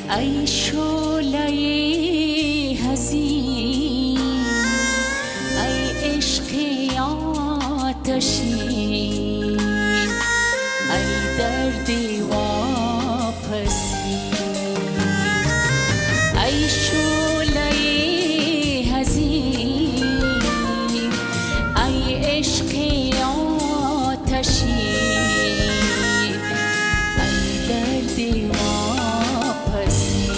ای شعله حزین، ای عشق آتشین، ای درد واپسی، ای شعله حزین، ای عشق آتشین، ای درد واپسی.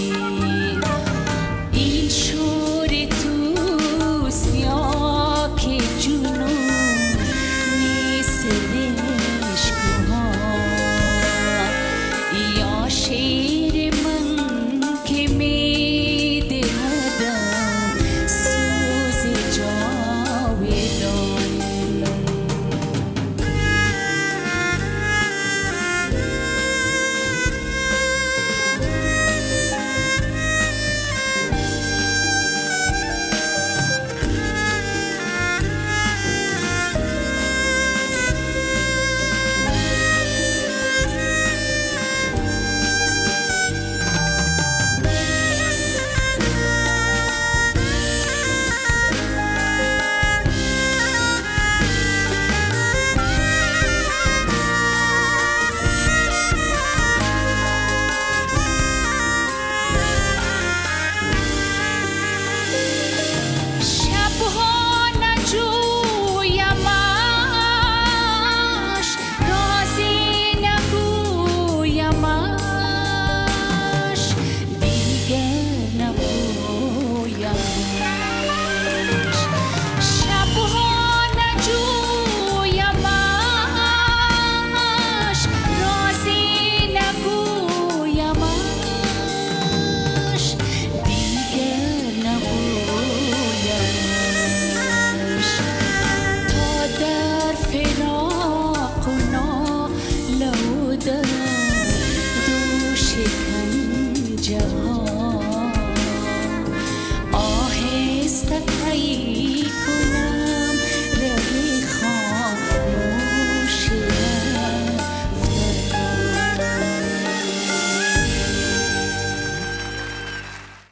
این شور توست یا که جنون نیست عشقها، یا شعر من که می دهدم سوز جاودان. دوش کنجها